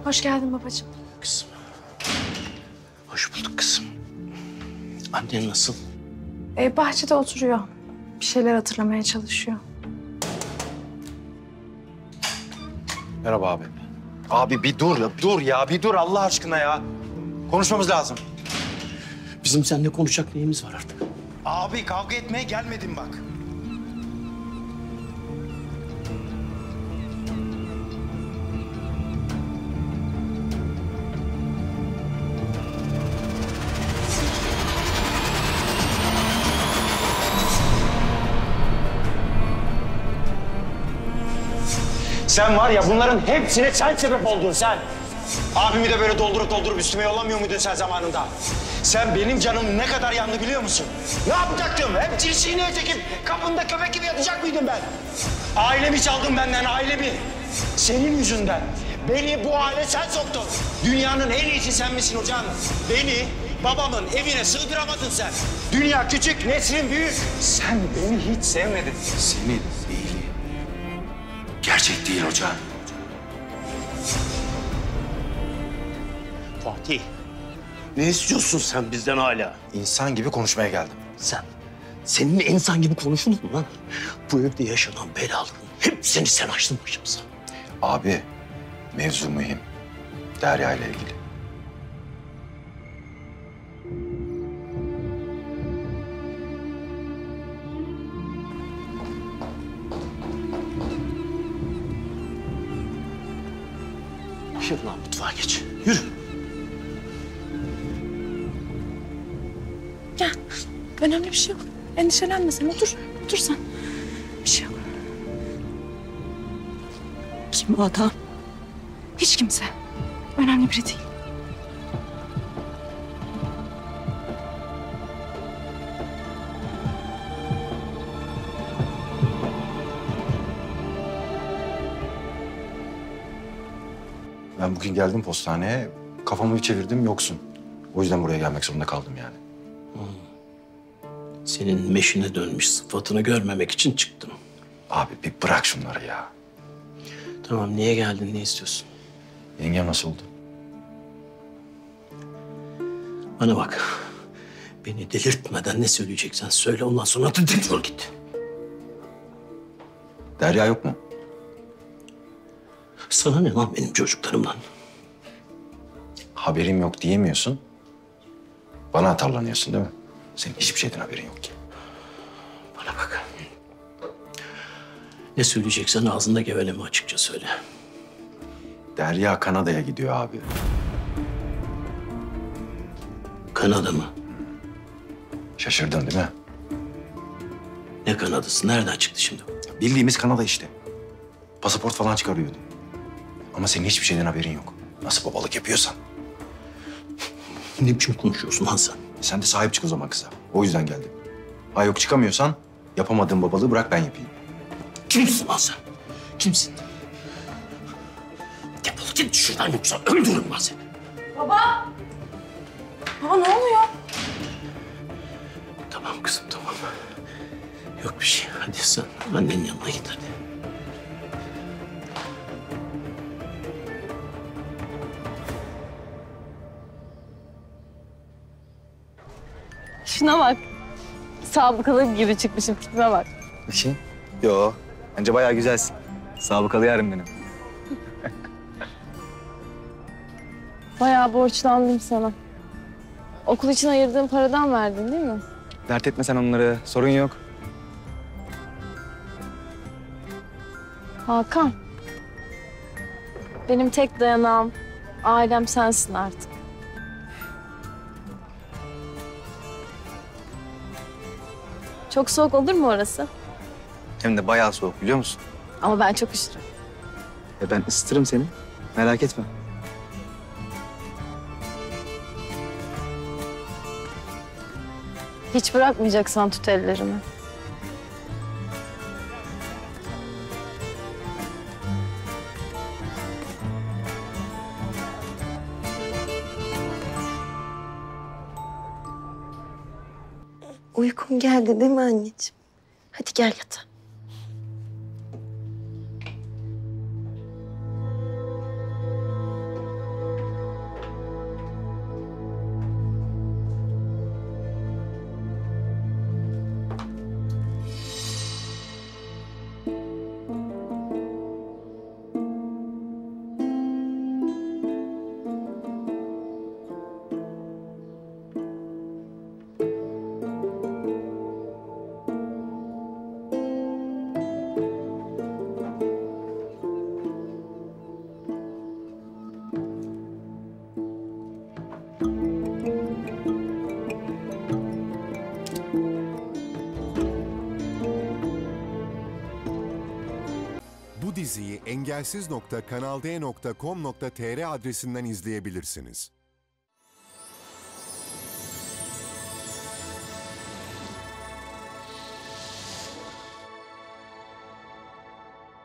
Hoş geldin babacığım. Kızım. Hoş bulduk kızım. Annen nasıl? Bahçede oturuyor. Bir şeyler hatırlamaya çalışıyor. Merhaba abi. Abi bir dur ya, bir dur Allah aşkına ya. Konuşmamız lazım. Bizim seninle konuşacak neyimiz var artık? Abi kavga etmeye gelmedim bak. Sen var ya bunların hepsine sen sebep oldun sen. Abimi de böyle doldurup üstüme yollamıyor muydun sen zamanında? Sen benim canım ne kadar yandı biliyor musun? Ne yapacaktım? Hep cinsini çekip kapında köpek gibi yatacak mıydım ben? Ailemi çaldın benden, ailemi. Senin yüzünden. Beni bu hale sen soktun. Dünyanın en iyisi sen misin hocam? Beni babamın evine sığdıramadın sen. Dünya küçük, Nesrin büyük. Sen beni hiç sevmedin. Senin iyiliği gerçek değil hocam. Fatih, ne istiyorsun sen bizden hala? İnsan gibi konuşmaya geldim. Seninle insan gibi konuşulur mu lan? Bu evde yaşanan belaların hepsini sen açtın başımıza. Abi, mevzu mühim. Derya ile ilgili. Yürü lan mutfağa geç. Yürü. Gel. Önemli bir şey yok. Endişelenme sen. Otur. Otur sen. Bir şey yok. Kim o adam? Hiç kimse. Önemli biri değil. Ben bugün geldim postaneye. Kafamı bir çevirdim yoksun. O yüzden buraya gelmek zorunda kaldım yani. Senin meşine dönmüş sıfatını görmemek için çıktım. Abi bir bırak şunları ya. Tamam, niye geldin, ne istiyorsun? Yengem nasıl oldu? Bana bak. Beni delirtmeden ne söyleyeceksen söyle, ondan sonra da defol git. Derya yok mu? Sana ne lan benim çocuklarımdan? Haberim yok diyemiyorsun. Bana atarlanıyorsun değil mi? Senin hiçbir şeyden haberin yok ki. Bana bak. Ne söyleyeceksen ağzında geveleme, açıkça söyle. Derya Kanada'ya gidiyor abi. Kanada mı? Şaşırdın değil mi? Ne Kanada'sı? Nereden çıktı şimdi? Bildiğimiz Kanada işte. Pasaport falan çıkarıyordu. Ama senin hiçbir şeyden haberin yok. Nasıl babalık yapıyorsan. Ne biçim konuşuyorsun lan sen? Sen de sahip çık o zaman kıza. O yüzden geldim. Ha yok çıkamıyorsan yapamadığın babalığı bırak ben yapayım. Kimsin lan sen? Kimsin? Defol git şuradan, yoksa öldürürüm ben seni. Baba! Baba ne oluyor? Tamam kızım, tamam. Yok bir şey. Hadi sen annenin yanına git hadi. Şuna bak. Sabıkalı gibi çıkmışım, tipime bak. Bakayım. Yo, bence bayağı güzelsin. Sabıkalı yarım benim. Bayağı borçlandım sana. Okul için ayırdığın paradan verdin değil mi? Dert etme sen onları, sorun yok. Hakan. Benim tek dayanağım, ailem sensin artık. Çok soğuk olur mu orası? Hem de bayağı soğuk, biliyor musun? Ama ben çok üşürüm. Ben ısıtırım seni, merak etme. Hiç bırakmayacaksan tut ellerimi. Uykun geldi değil mi anneciğim? Hadi gel yatağa. Bu diziyi engelsiz.kanalde.com.tr adresinden izleyebilirsiniz.